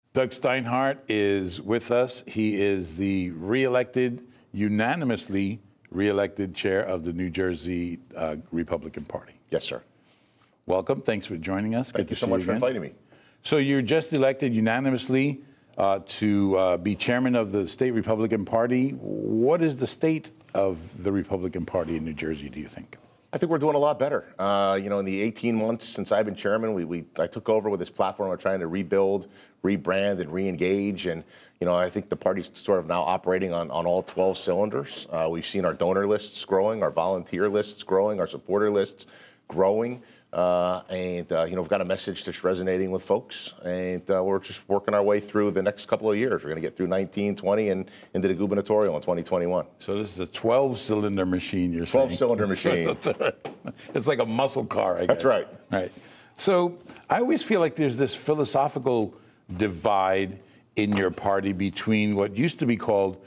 Doug Steinhardt is with us. He is the unanimously re-elected chair of the New Jersey Republican Party. Yes, sir. Welcome. Thanks for joining us. Thank you so much for inviting me. So you're just elected unanimously to be chairman of the state Republican Party. What is the state of the Republican Party in New Jersey, do you think? I think we're doing a lot better. In the 18 months since I've been chairman, I took over with this platform of trying to rebuild, rebrand, and reengage. And, I think the party's sort of now operating on all 12 cylinders. We've seen our donor lists growing, our volunteer lists growing, our supporter lists growing. We've got a message that's resonating with folks, and we're just working our way through the next couple of years. We're going to get through 19, 20, and into the gubernatorial in 2021. So this is a 12-cylinder machine, you're saying? 12-cylinder machine. It's like a muscle car, I guess. That's right. Right. So I always feel like there's this philosophical divide in your party between what used to be called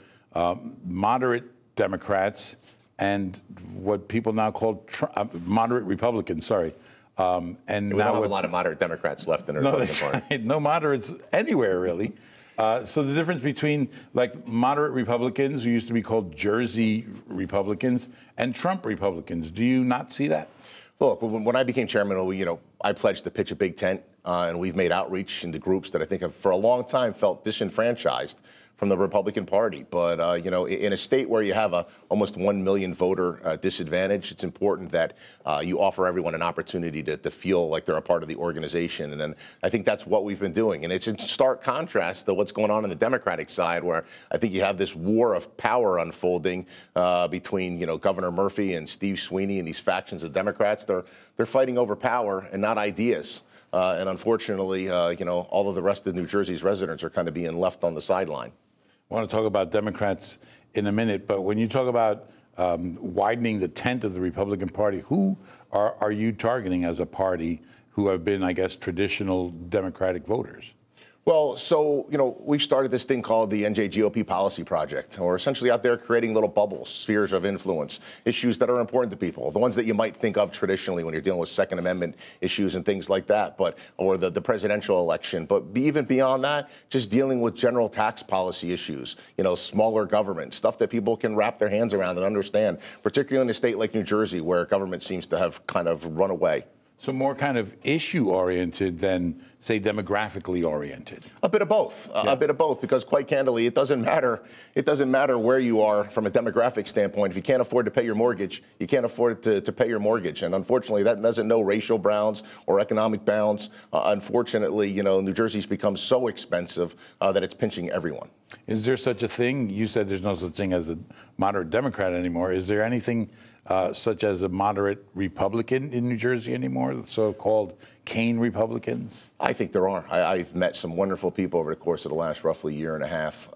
moderate Democrats and what people now call moderate Republicans, sorry. And we don't have a lot of moderate Democrats left in the Republican Party. Right. No moderates anywhere, really. So the difference between like moderate Republicans, who used to be called Jersey Republicans, and Trump Republicans, do you not see that? Look, when I became chairman, I pledged to pitch a big tent, and we've made outreach into groups that I think have for a long time felt disenfranchised from the Republican Party. But, in a state where you have a almost 1 million voter disadvantage, it's important that you offer everyone an opportunity to feel like they're a part of the organization. And then I think that's what we've been doing. And it's in stark contrast to what's going on the Democratic side, where I think you have this war of power unfolding between, Governor Murphy and Steve Sweeney and these factions of Democrats. They're fighting over power and not ideas. And unfortunately, all of the rest of New Jersey's residents are kind of being left on the sideline. I want to talk about Democrats in a minute, but when you talk about widening the tent of the Republican Party, who are you targeting as a party who have been, I guess, traditional Democratic voters? Well, so, we've started this thing called the NJTV Policy Project. We're essentially out there creating little bubbles, spheres of influence, issues that are important to people, the ones that you might think of traditionally when you're dealing with Second Amendment issues and things like that, or the presidential election. But even beyond that, just dealing with general tax policy issues, smaller government, stuff that people can wrap their hands around and understand, particularly in a state like New Jersey, where government seems to have kind of run away. So more kind of issue-oriented than, say, demographically oriented? A bit of both. A bit of both, because quite candidly, it doesn't matter. It doesn't matter where you are from a demographic standpoint. If you can't afford to pay your mortgage, you can't afford to pay your mortgage. And unfortunately, that doesn't know racial bounds or economic bounds. Unfortunately, New Jersey's become so expensive that it's pinching everyone. Is there such a thing? You said there's no such thing as a moderate Democrat anymore. Is there anything such as a moderate Republican in New Jersey anymore, the so-called Kane Republicans? I think there are. I've met some wonderful people over the course of the last roughly year and a half.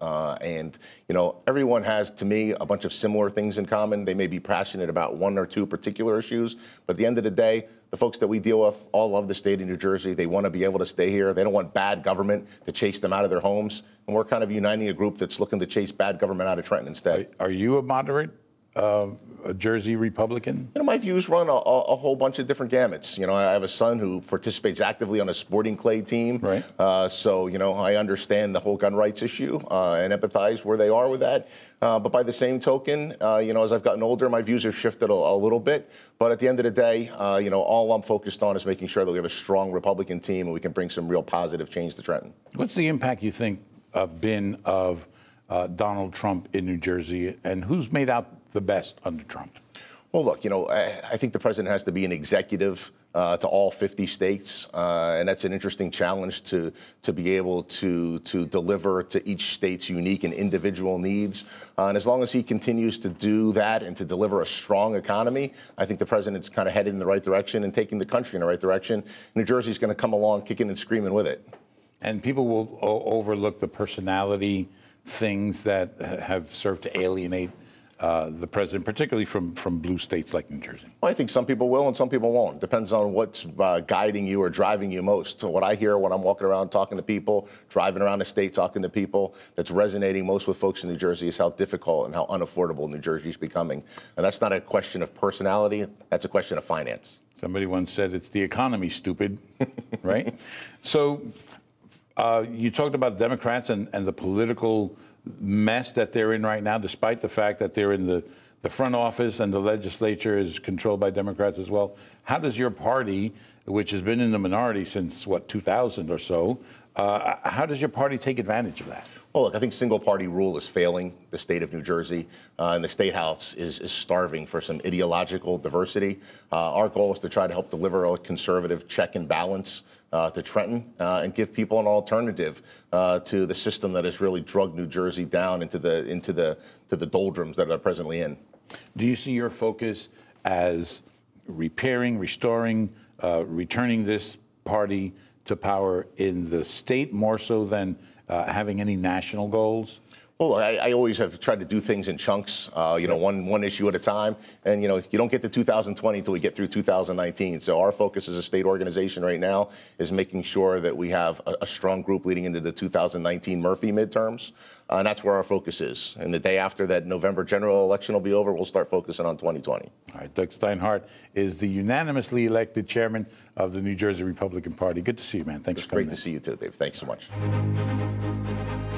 Everyone has, to me, a bunch of similar things in common. They may be passionate about one or two particular issues, but at the end of the day, the folks that we deal with all love the state of New Jersey. They want to be able to stay here. They don't want bad government to chase them out of their homes. And we're kind of uniting a group that's looking to chase bad government out of Trenton instead. Are you a moderate a Jersey Republican? My views run a whole bunch of different gamuts. I have a son who participates actively on a sporting clay team. Right. So I understand the whole gun rights issue and empathize where they are with that. But by the same token, as I've gotten older, my views have shifted a little bit. But at the end of the day, all I'm focused on is making sure that we have a strong Republican team and we can bring some real positive change to Trenton. What's the impact, you think, been of Donald Trump in New Jersey, and who's made out the best under Trump? Well, look, I think the president has to be an executive to all 50 states, and that's an interesting challenge to be able to deliver to each state's unique and individual needs. And as long as he continues to do that and to deliver a strong economy, I think the president's kind of headed in the right direction and taking the country in the right direction. New Jersey's going to come along kicking and screaming with it. And people will overlook the personality things that have served to alienate the president, particularly from blue states like New Jersey? Well, I think some people will and some people won't. Depends on what's guiding you or driving you most. So what I hear when I'm walking around talking to people, driving around the state talking to people, that's resonating most with folks in New Jersey is how difficult and how unaffordable New Jersey is becoming. And that's not a question of personality. That's a question of finance. Somebody once said it's the economy, stupid, right? So You talked about Democrats and the political mess that they're in right now, despite the fact that they're in the front office and the legislature is controlled by Democrats as well. How does your party, which has been in the minority since, what, 2000 or so, how does your party take advantage of that? Well, look, I think single-party rule is failing the state of New Jersey, and the State House is starving for some ideological diversity. Our goal is to try to help deliver a conservative check and balance to Trenton and give people an alternative to the system that has really drugged New Jersey down into the doldrums that they're presently in. Do you see your focus as repairing, restoring, returning this party to power in the state more so than having any national goals? Well, I always have tried to do things in chunks, one issue at a time. And, you don't get to 2020 until we get through 2019. So our focus as a state organization right now is making sure that we have a strong group leading into the 2019 Murphy midterms. And that's where our focus is. And the day after that November general election will be over, we'll start focusing on 2020. All right. Doug Steinhardt is the unanimously elected chairman of the New Jersey Republican Party. Good to see you, man. Thanks for coming. Great to see you too, Dave. Thanks so much.